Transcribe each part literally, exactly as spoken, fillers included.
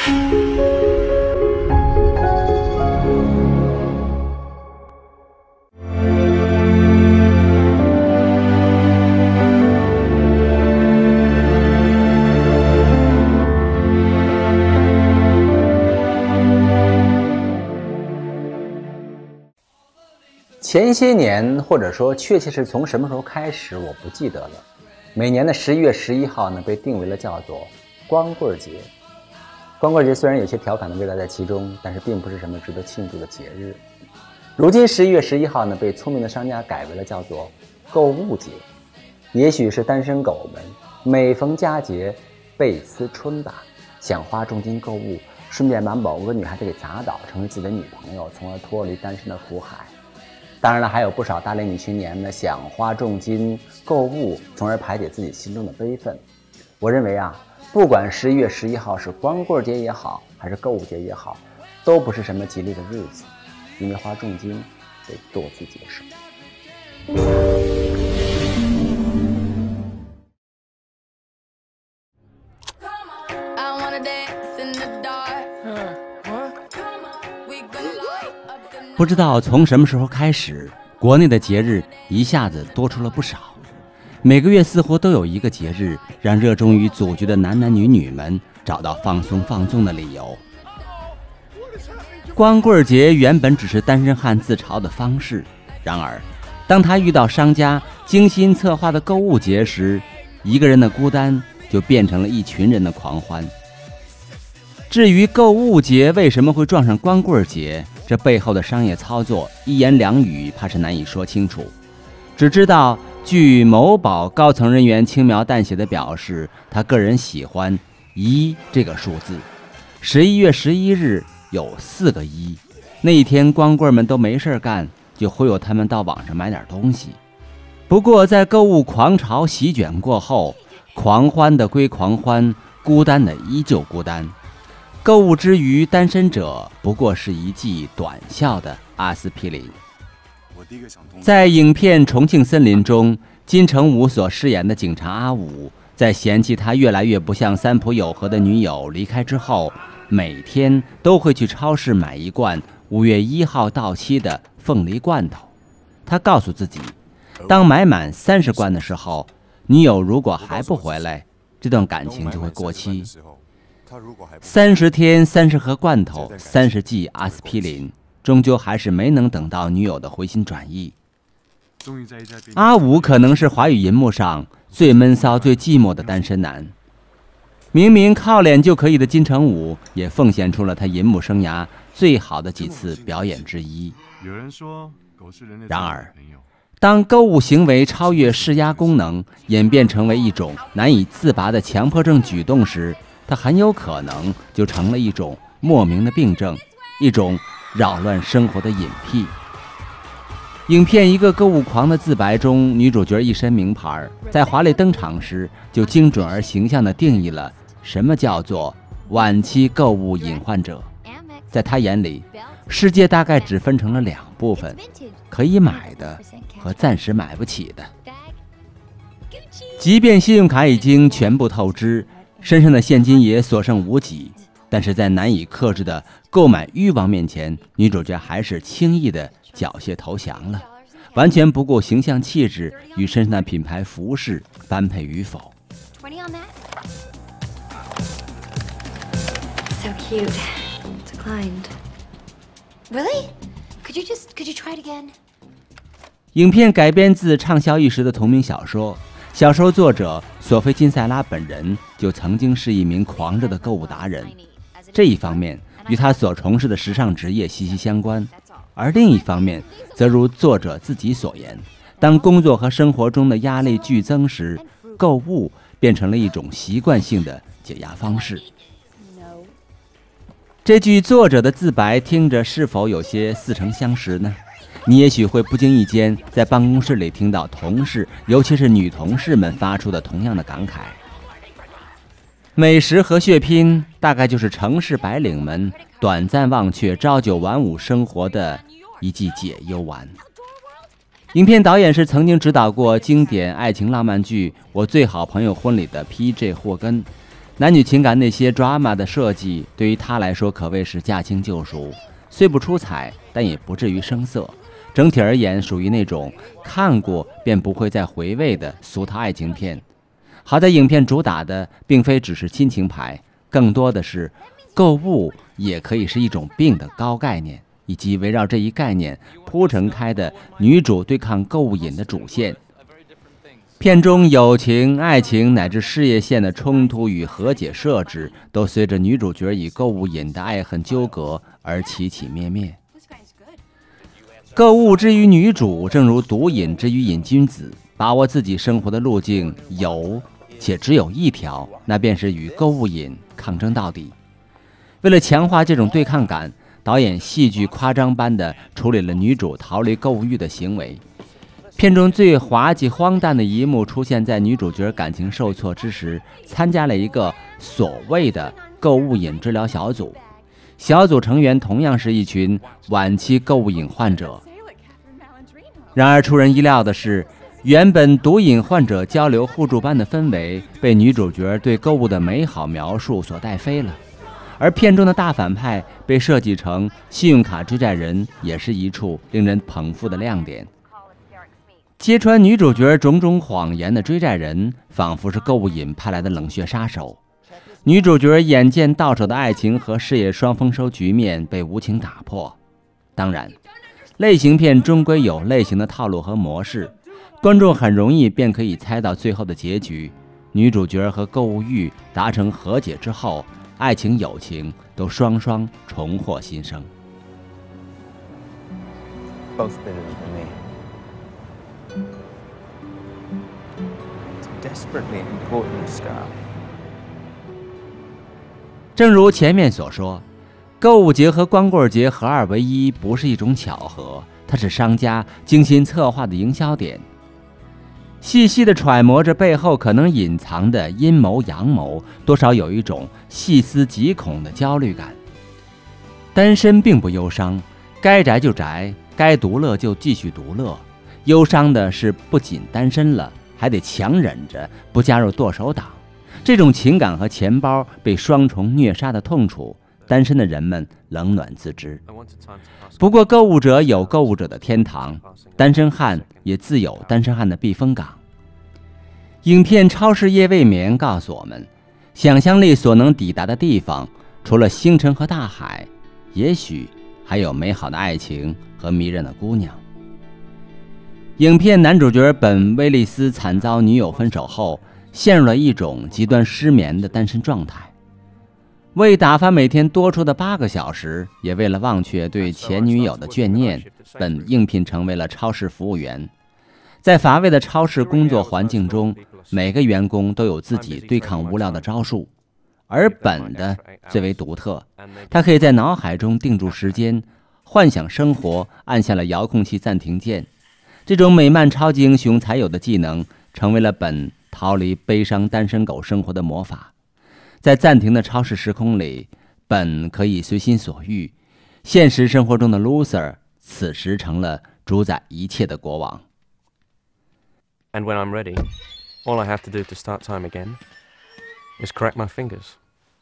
前些年，或者说确切是从什么时候开始，我不记得了。每年的十一月十一号呢，被定为了叫做光棍节。光棍节虽然有些调侃的味道在其中，但是并不是什么值得庆祝的节日。如今十一月十一号呢，被聪明的商家改为了叫做购物节。也许是单身狗们每逢佳节倍思春吧，想花重金购物，顺便把某个女孩子给砸倒，成为自己的女朋友，从而脱离单身的苦海。当然了，还有不少大龄女青年呢，想花重金购物，从而排解自己心中的悲愤。我认为啊，不管十一月十一号是光棍节也好，还是购物节也好，都不是什么吉利的日子，因为花重金得多自节省。 不知道从什么时候开始，国内的节日一下子多出了不少。每个月似乎都有一个节日，让热衷于组局的男男女女们找到放松放纵的理由。光棍节原本只是单身汉自嘲的方式，然而当他遇到商家精心策划的购物节时，一个人的孤单就变成了一群人的狂欢。至于购物节为什么会撞上光棍节，这背后的商业操作一言两语怕是难以说清楚，只知道据某宝高层人员轻描淡写地表示，他个人喜欢一这个数字。十一月十一日有四个一，那一天光棍们都没事干，就忽悠他们到网上买点东西。不过在购物狂潮席卷过后，狂欢的归狂欢，孤单的依旧孤单。购物之余，单身者不过是一剂短效的阿司匹林。在影片《重庆森林》中，金城武所饰演的警察阿武，在嫌弃他越来越不像三浦友和的女友离开之后，每天都会去超市买一罐五月一号到期的凤梨罐头。他告诉自己，当买满三十罐的时候，女友如果还不回来，这段感情就会过期。三十天，三十盒罐头，三十剂阿司匹林，终究还是没能等到女友的回心转意。阿武可能是华语银幕上最闷骚、最寂寞的单身男。明明靠脸就可以的金城武，也奉献出了他银幕生涯最好的几次表演之一。然而，当购物行为超越释压功能，演变成为一种难以自拔的强迫症举动时，它很有可能就成了一种莫名的病症，一种扰乱生活的瘾癖。影片《一个购物狂的自白》中，女主角一身名牌，在华丽登场时就精准而形象地定义了什么叫做晚期购物瘾患者。在她眼里，世界大概只分成了两部分，可以买的和暂时买不起的。即便信用卡已经全部透支，身上的现金也所剩无几，但是在难以克制的购买欲望面前，女主角还是轻易的缴械投降了，完全不顾形象气质与身上的品牌服饰般配与否。 So cute. Declined. Really? Could you just could you try it again? 影片改编自畅销一时的同名小说，小说作者索菲金塞拉本人就曾经是一名狂热的购物达人。这一方面与他所从事的时尚职业息息相关，而另一方面则如作者自己所言，当工作和生活中的压力剧增时，购物变成了一种习惯性的解压方式。这句作者的自白听着是否有些似曾相识呢？你也许会不经意间在办公室里听到同事，尤其是女同事们发出的同样的感慨。美食和血拼大概就是城市白领们短暂忘却朝九晚五生活的一剂解忧丸。影片导演是曾经执导过经典爱情浪漫剧《我最好朋友婚礼》的 P J 霍根， 男女情感那些 drama 的设计，对于他来说可谓是驾轻就熟，虽不出彩，但也不至于生涩。整体而言，属于那种看过便不会再回味的俗套爱情片。好在影片主打的并非只是亲情牌，更多的是购物也可以是一种病的高概念，以及围绕这一概念铺陈开的女主对抗购物瘾的主线。片中友情、爱情乃至事业线的冲突与和解设置，都随着女主角与购物瘾的爱恨纠葛而起起灭灭。购物之于女主，正如毒瘾之于瘾君子，把握自己生活的路径有且只有一条，那便是与购物瘾抗争到底。为了强化这种对抗感，导演戏剧夸张般地处理了女主逃离购物欲的行为。片中最滑稽荒诞的一幕出现在女主角感情受挫之时，参加了一个所谓的购物瘾治疗小组。小组成员同样是一群晚期购物瘾患者。然而出人意料的是，原本毒瘾患者交流互助般的氛围，被女主角对购物的美好描述所带飞了。而片中的大反派被设计成信用卡追债人，也是一处令人捧腹的亮点。揭穿女主角种种谎言的追债人，仿佛是购物瘾派来的冷血杀手。女主角眼见到手的爱情和事业双丰收局面被无情打破。当然，类型片终归有类型的套路和模式，观众很容易便可以猜到最后的结局。女主角和购物欲达成和解之后，爱情友情都双双重获新生。 Both bitter for me. It's desperately important, Scar. 正如前面所说，购物节和光棍节合二为一不是一种巧合，它是商家精心策划的营销点。细细地揣摩着背后可能隐藏的阴谋阳谋，多少有一种细思极恐的焦虑感。单身并不忧伤，该宅就宅，该独乐就继续独乐。忧伤的是不仅单身了，还得强忍着不加入剁手党。这种情感和钱包被双重虐杀的痛楚，单身的人们冷暖自知。不过购物者有购物者的天堂，单身汉也自有单身汉的避风港。影片《超市夜未眠》告诉我们，想象力所能抵达的地方，除了星辰和大海，也许还有美好的爱情和迷人的姑娘。影片男主角本·威利斯惨遭女友分手后，陷入了一种极端失眠的单身状态。为打发每天多出的八个小时，也为了忘却对前女友的眷念，本应聘成为了超市服务员。在乏味的超市工作环境中，每个员工都有自己对抗无聊的招数，而本的最为独特，他可以在脑海中定住时间，幻想生活，按下了遥控器暂停键。这种美漫超级英雄才有的技能，成为了本逃离悲伤单身狗生活的魔法。在暂停的超市时空里，本可以随心所欲，现实生活中的 loser 此时成了主宰一切的国王。 And when I'm ready, all I have to do to start time again is crack my fingers.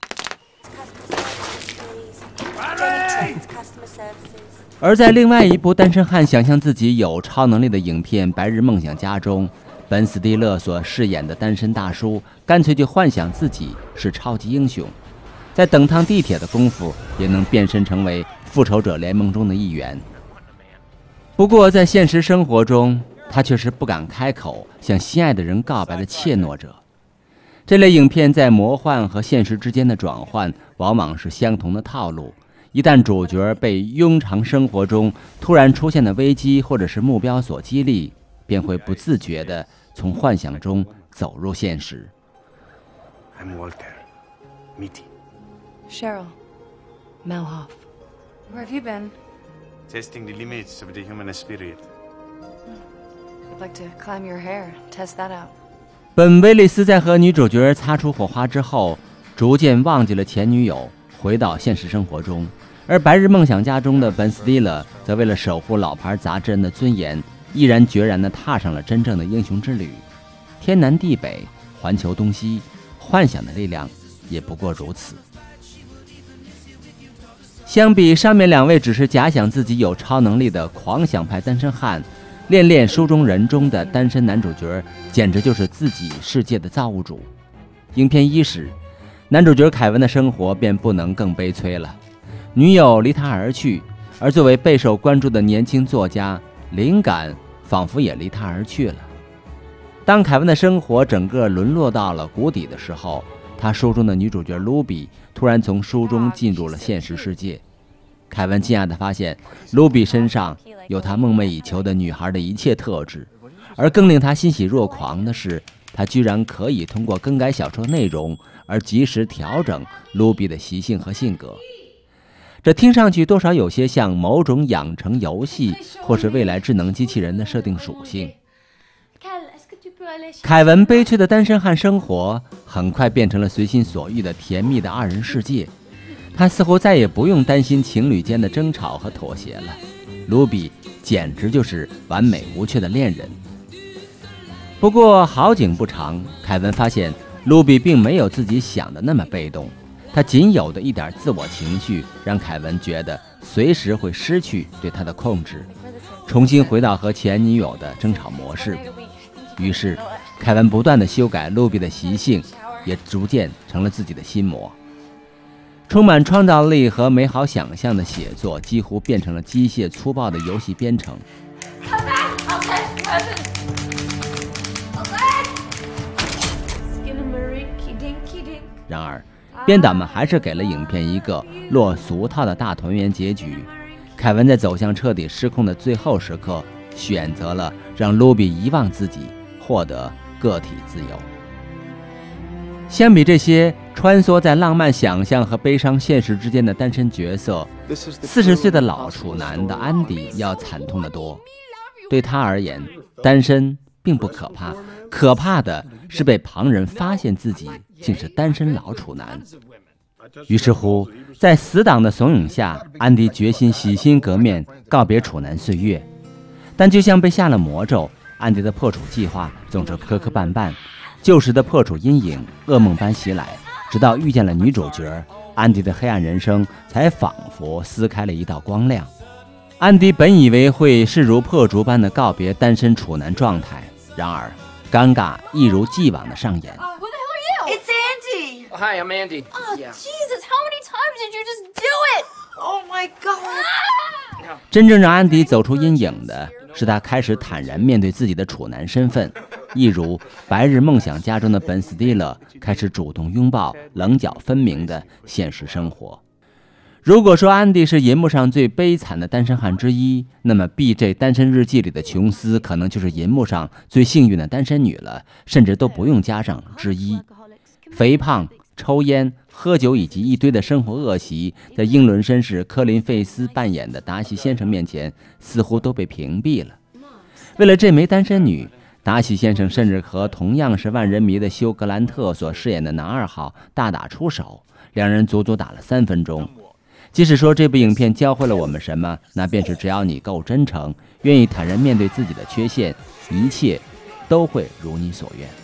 而在另外一部单身汉想象自己有超能力的影片《白日梦想家》中，本·斯蒂勒所饰演的单身大叔干脆就幻想自己是超级英雄，在等趟地铁的功夫也能变身成为复仇者联盟中的一员。不过在现实生活中，他却是不敢开口向心爱的人告白的怯懦者。这类影片在魔幻和现实之间的转换往往是相同的套路，一旦主角被庸常生活中突然出现的危机或者是目标所激励，便会不自觉地从幻想中走入现实。 I'm Walter Mitty. Cheryl Malhoff. Where have you been? Testing the limits of the human spirit. I'd like to climb your hair, test that out. 本·威利斯在和女主角擦出火花之后，逐渐忘记了前女友，回到现实生活中。而《白日梦想家》中的本·斯蒂勒则为了守护老牌杂志人的尊严，毅然决然地踏上了真正的英雄之旅。天南地北，环球东西，幻想的力量也不过如此。相比上面两位只是假想自己有超能力的狂想派单身汉，恋恋书中人中的单身男主角简直就是自己世界的造物主。影片伊始，男主角凯文的生活便不能更悲催了，女友离他而去，而作为备受关注的年轻作家，灵感仿佛也离他而去了。当凯文的生活整个沦落到了谷底的时候，他书中的女主角卢比突然从书中进入了现实世界。凯文惊讶地发现，卢比身上有他梦寐以求的女孩的一切特质，而更令他欣喜若狂的是，他居然可以通过更改小说内容而及时调整卢比的习性和性格。这听上去多少有些像某种养成游戏或是未来智能机器人的设定属性。凯文悲催的单身汉生活很快变成了随心所欲的甜蜜的二人世界，他似乎再也不用担心情侣间的争吵和妥协了。卢比简直就是完美无缺的恋人。不过好景不长，凯文发现卢比并没有自己想的那么被动，他仅有的一点自我情绪让凯文觉得随时会失去对他的控制，重新回到和前女友的争吵模式。于是凯文不断地修改卢比的习性，也逐渐成了自己的心魔。充满创造力和美好想象的写作几乎变成了机械粗暴的游戏编程。然而编导们还是给了影片一个落俗套的大团圆结局。凯文在走向彻底失控的最后时刻，选择了让卢比遗忘自己，获得个体自由。相比这些穿梭在浪漫想象和悲伤现实之间的单身角色，四十岁的老处男的安迪要惨痛得多。对他而言，单身并不可怕，可怕的是被旁人发现自己竟是单身老处男。于是乎，在死党的怂恿下，安迪决心洗心革面，告别处男岁月。但就像被下了魔咒，安迪的破处计划总是磕磕绊绊，旧时的破处阴影噩梦般袭来，直到遇见了女主角，安迪的黑暗人生才仿佛撕开了一道光亮。安迪本以为会势如破竹般的告别单身处男状态，然而尴尬一如既往的上演。 Oh, who the hell are you? It's Andy. Oh, hi, I'm Andy. Oh, Yeah. Jesus, how many times did you just do it? Oh my God. 真正让安迪走出阴影的是他开始坦然面对自己的处男身份，一如《白日梦想家》中的本·斯蒂勒开始主动拥抱棱角分明的现实生活。如果说安迪是银幕上最悲惨的单身汉之一，那么 B J 单身日记里的琼斯可能就是银幕上最幸运的单身女了，甚至都不用加上之一。肥胖、抽烟、喝酒以及一堆的生活恶习，在英伦绅士科林·费斯扮演的达西先生面前似乎都被屏蔽了。为了这枚单身女，达西先生甚至和同样是万人迷的休·格兰特所饰演的男二号大打出手，两人足足打了三分钟。即使说这部影片教会了我们什么，那便是只要你够真诚，愿意坦然面对自己的缺陷，一切都会如你所愿。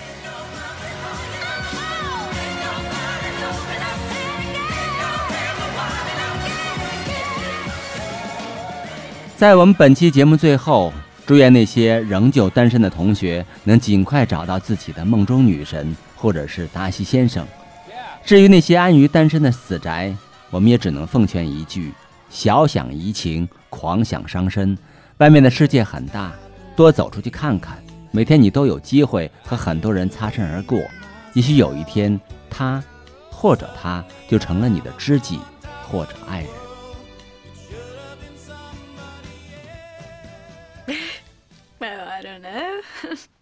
在我们本期节目最后，祝愿那些仍旧单身的同学能尽快找到自己的梦中女神，或者是达西先生。至于那些安于单身的死宅，我们也只能奉劝一句：小想怡情，狂想伤身。外面的世界很大，多走出去看看，每天你都有机会和很多人擦身而过。也许有一天，他或者他就成了你的知己或者爱人。 Well, I don't know.